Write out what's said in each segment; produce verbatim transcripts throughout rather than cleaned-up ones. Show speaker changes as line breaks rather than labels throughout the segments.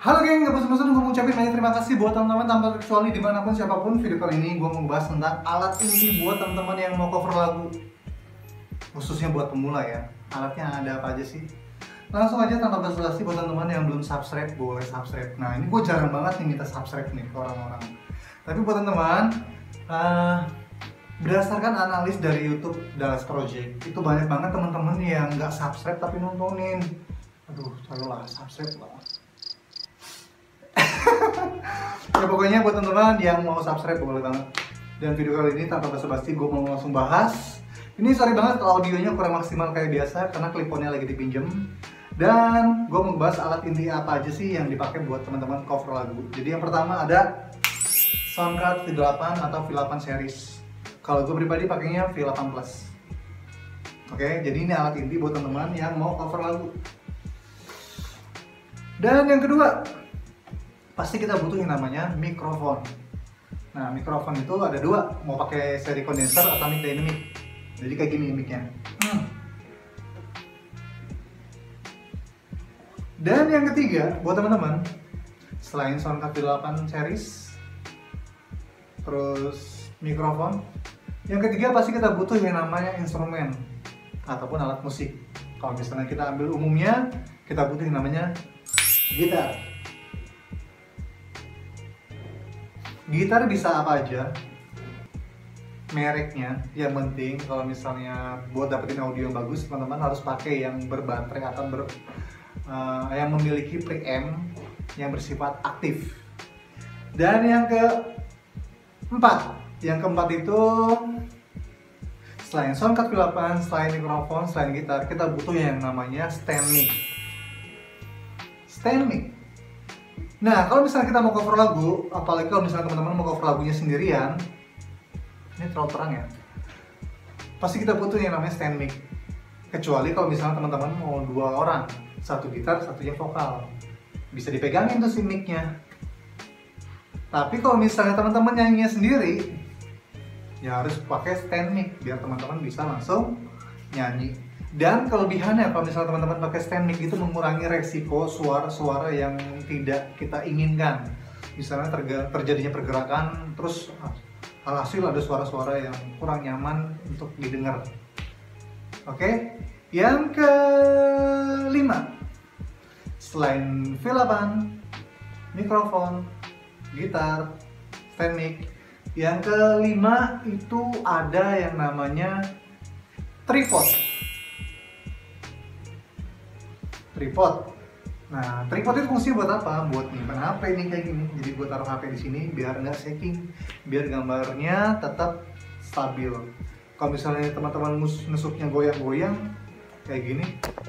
Halo geng, gak bosan-bosan gue mau ucapin banyak terima kasih buat teman-teman tanpa kecuali dimanapun siapapun. Video kali ini gue mau bahas tentang alat inti buat teman-teman yang mau cover lagu, khususnya buat pemula ya. Alatnya ada apa aja sih? Langsung aja tanpa basa-basi, buat teman-teman yang belum subscribe boleh subscribe. Nah ini gue jarang banget nih minta subscribe nih ke orang-orang. Tapi buat teman-teman, uh, berdasarkan analis dari YouTube Dallas Project, itu banyak banget teman-teman yang nggak subscribe tapi nontonin. Aduh, ayolah subscribe lah. Ya pokoknya buat teman-teman yang mau subscribe boleh banget. Dan video kali ini tanpa basa-basi gue mau langsung bahas. Ini sorry banget kalau audionya kurang maksimal kayak biasa karena kliponnya lagi dipinjem. Dan gue mau bahas alat inti apa aja sih yang dipakai buat teman-teman cover lagu. Jadi yang pertama ada Soundcard V delapan atau V delapan series. Kalau gue pribadi pakainya V delapan plus. Oke, jadi ini alat inti buat teman-teman yang mau cover lagu. Dan yang kedua, pasti kita butuh yang namanya mikrofon. Nah, mikrofon itu ada dua, mau pakai seri kondenser atau mic dynamic. Jadi kayak gini micnya. Hmm. Dan yang ketiga, buat teman-teman, selain Soundcard V delapan series, terus mikrofon, yang ketiga pasti kita butuh yang namanya instrumen ataupun alat musik. Kalau misalnya kita ambil umumnya, kita butuh yang namanya gitar. Gitar bisa apa aja, mereknya. Yang penting kalau misalnya buat dapetin audio yang bagus, teman-teman harus pakai yang berbaterai atau ber, uh, yang memiliki preamp yang bersifat aktif. Dan yang keempat, yang keempat itu selain Soundcard V delapan, selain mikrofon, selain gitar, kita butuh yang namanya stand mic. Stand mic. Nah, kalau misalnya kita mau cover lagu, apalagi kalau misalnya teman-teman mau cover lagunya sendirian, ini terlalu terang ya, pasti kita butuh yang namanya stand mic. Kecuali kalau misalnya teman-teman mau dua orang, satu gitar, satunya vokal, bisa dipegangin tuh si mic-nya. Tapi kalau misalnya teman-teman nyanyinya sendiri, ya harus pakai stand mic biar teman-teman bisa langsung nyanyi. Dan kelebihannya kalau misalnya teman-teman pakai stand mic itu mengurangi resiko suara-suara yang tidak kita inginkan. Misalnya terjadinya pergerakan, terus alhasil ada suara-suara yang kurang nyaman untuk didengar. Oke, yang kelima, selain V delapan, mikrofon, gitar, stand mic, yang kelima itu ada yang namanya tripod. Tripod. Nah, tripod itu fungsinya buat apa? Buat nyimpan H P nih kayak gini. Jadi buat taruh H P di sini biar nggak shaking, biar gambarnya tetap stabil. Kalau misalnya teman-teman nusuknya goyang-goyang kayak gini,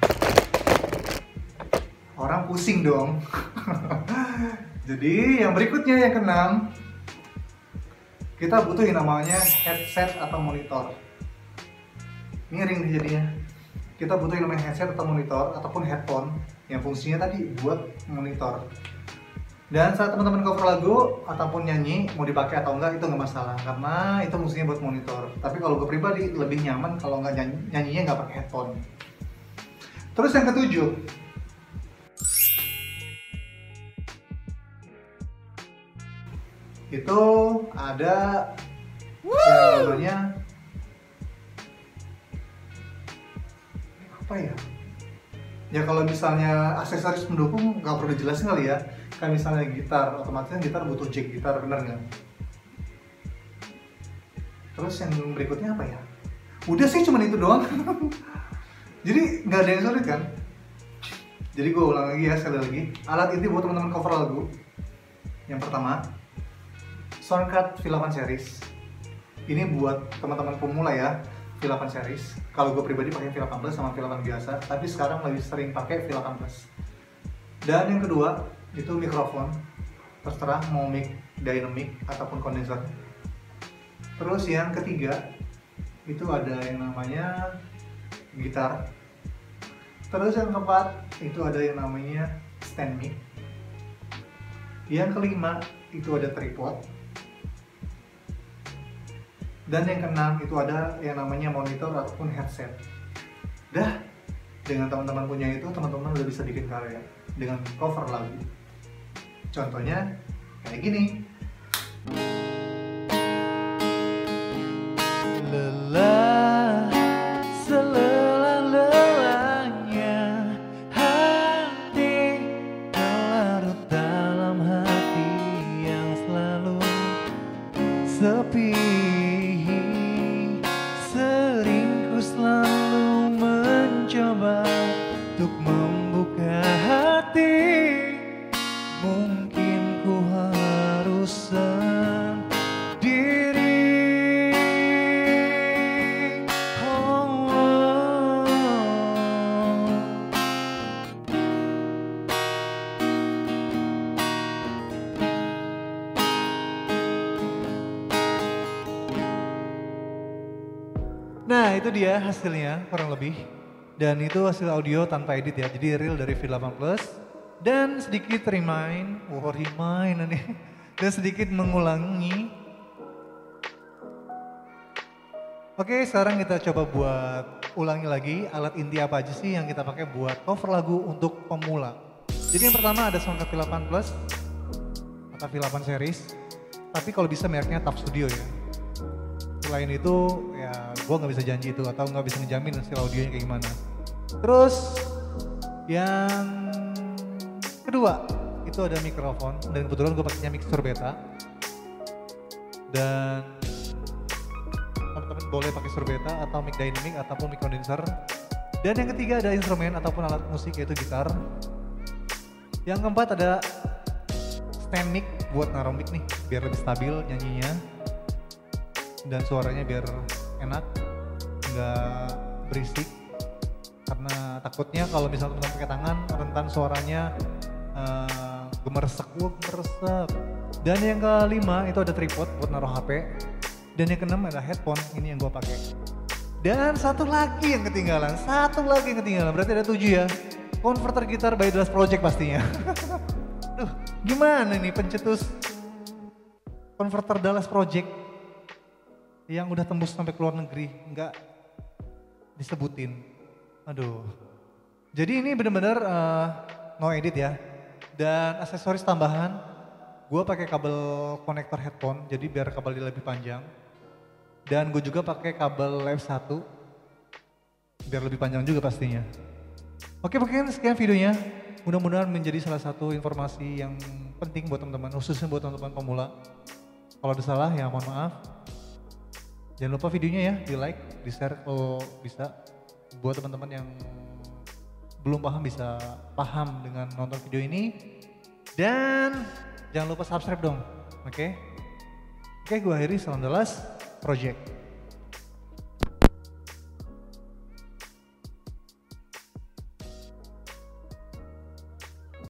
orang pusing dong. Jadi yang berikutnya yang keenam, kita butuh yang namanya headset atau monitor. Miring nih jadinya. Kita butuh yang namanya headset atau monitor ataupun headphone yang fungsinya tadi buat monitor. Dan saat teman-teman cover lagu ataupun nyanyi, mau dipakai atau enggak itu nggak masalah karena itu fungsinya buat monitor. Tapi kalau gue pribadi lebih nyaman kalau nggak nyanyi, nyanyinya nggak pakai headphone. Terus yang ketujuh, itu ada yang namanya apa ya? Ya kalau misalnya aksesoris pendukung nggak perlu dijelasin kali ya. Kayak misalnya gitar, otomatis gitar butuh jack gitar, bener nggak? Terus yang berikutnya apa ya? Udah sih cuman itu doang. Jadi nggak ada yang sulit kan? Jadi gue ulang lagi ya sekali lagi. Alat inti buat teman-teman cover lagu. Yang pertama, Soundcard V delapan series. Ini buat teman-teman pemula ya. V delapan series. Kalau gue pribadi pakai V delapan plus sama V delapan biasa, tapi sekarang lebih sering pakai V delapan plus. Dan yang kedua itu mikrofon, terserah mau mic dynamic ataupun kondenser. Terus yang ketiga itu ada yang namanya gitar. Terus yang keempat itu ada yang namanya stand mic. Yang kelima itu ada tripod. Dan yang keenam itu ada yang namanya monitor ataupun headset. Dah, dengan teman-teman punya itu, teman-teman udah bisa bikin karya dengan cover lagu. Contohnya kayak gini.
Lelah, selelah-lelahnya hati, larut dalam hati yang selalu sepi. Sering ku selalu mencoba untuk membuka hati. Mungkin ku harus sendiri. Oh, oh. Nah, itu dia hasilnya kurang lebih. Dan itu hasil audio tanpa edit ya, jadi real dari V delapan Plus. Dan sedikit remind, oh remind nih, dan sedikit mengulangi. Oke, sekarang kita coba buat ulangi lagi alat inti apa aja sih yang kita pakai buat cover lagu untuk pemula. Jadi yang pertama ada soundcard V delapan Plus atau V delapan series, tapi kalau bisa mereknya Top Studio ya. Selain itu ya gue nggak bisa janji itu atau nggak bisa ngejamin hasil audionya kayak gimana. Terus yang kedua itu ada mikrofon dan kebetulan gue pakainya mixer beta. Dan teman-teman boleh pakai surbeta atau mic dynamic ataupun mic condenser. Dan yang ketiga ada instrumen ataupun alat musik yaitu gitar. Yang keempat ada stand mic buat naruh mic nih biar lebih stabil nyanyinya dan suaranya biar enak, nggak berisik. Karena takutnya kalau misalnya teman-teman pakai tangan rentan suaranya uh, gemeresek, wah gemeresek. Dan yang kelima itu ada tripod buat naruh H P. Dan yang keenam ada headphone, ini yang gue pakai. Dan satu lagi yang ketinggalan, satu lagi yang ketinggalan, berarti ada tujuh ya. Converter gitar by Dallas Project pastinya. Duh, gimana nih pencetus converter Dallas Project yang udah tembus sampai ke luar negeri, nggak disebutin. Aduh. Jadi ini bener-bener uh, no edit ya. Dan aksesoris tambahan, gue pakai kabel konektor headphone, jadi biar kabelnya lebih panjang. Dan gue juga pakai kabel Live satu, biar lebih panjang juga pastinya. Oke, mungkin sekian videonya. Mudah-mudahan menjadi salah satu informasi yang penting buat teman-teman, khususnya buat teman-teman pemula. Kalau ada salah ya mohon maaf. Jangan lupa videonya ya, di like, di share kalau bisa. Buat teman-teman yang belum paham bisa paham dengan nonton video ini. Dan jangan lupa subscribe dong, oke? Okay? Oke, okay, gue akhiri, salam Dallas Project.